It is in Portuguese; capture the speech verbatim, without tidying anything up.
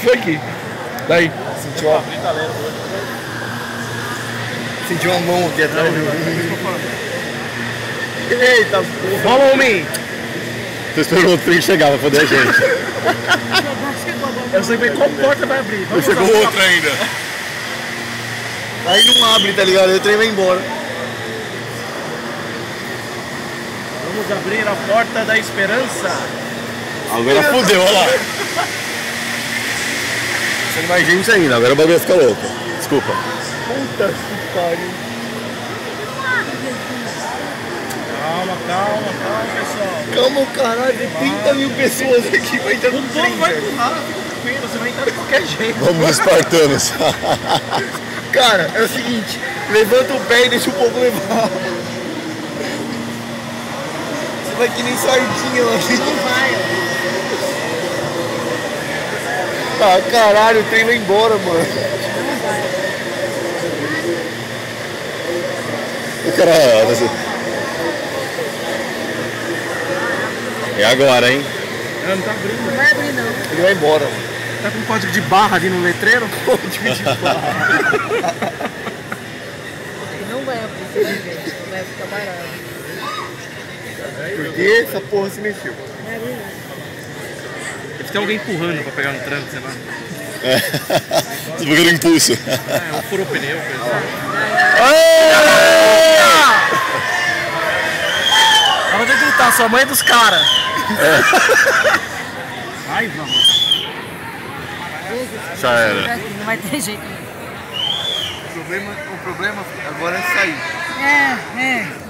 Foi aqui. Daí. Sentiu uma... Sentiu uma mão aqui atrás. Eita, porra. Follow me. Tô esperando o outro trem chegar pra poder a gente. Eu sei bem qual porta vai abrir. Vamos chegou outro ainda. Aí não abre, tá ligado? Aí o trem vai embora. Vamos abrir a porta da esperança. Agora fudeu, olha lá. Você não vai gente ainda, agora o bagulho fica louco. Desculpa. Puta que pariu. Calma, calma, calma, pessoal. Calma, caralho, tem trinta mil pessoas aqui pra entrar no O trem, povo vai velho. empurrar, fica tranquilo, você vai entrar de qualquer jeito. Vamos espartanos. Cara, é o seguinte, levanta o pé e deixa o povo levar. Você vai que nem sardinha lá dentro. Não vai, ó. Ah, caralho, o trem vai embora, mano. O cara... É agora, hein? Não, não tá abrindo. Não vai abrir, não. Ele vai embora, mano. Tá com código de barra ali no letreiro? Código de barra. Não vai abrir, você vai ver. Vai ficar barato. Por que essa porra se mexeu? Não vai abrir, não. Deve ter alguém empurrando pra pegar no tranco, sei lá. É. Você pegou no impulso. É, ou furou o pneu, coisa assim. Ela vai gritar, sua mãe é dos caras. Ai, vamos. Já era. Não vai ter jeito. O problema, o problema agora é sair. É, é.